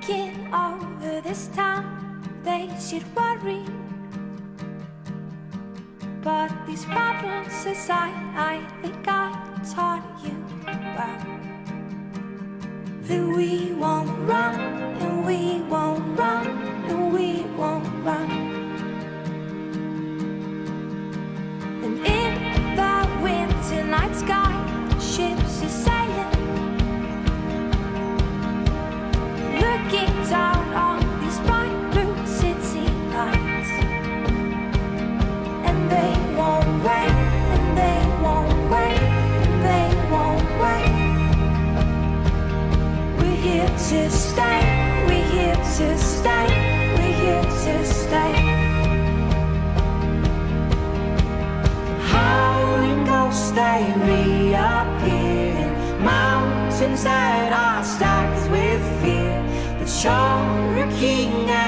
Looking over this town, they should worry. But these problems aside, I think I taught you well that we won't run, and we won't run, and we won't run. And in the winter night sky, ships are sailing, looking down on these bright blue city lights. And they won't wait, and they won't wait, and they won't wait. We're here to stay, we're here to stay, we're here to stay. Howling ghosts, they reappear in mountains that are stacked with fear. But you're a king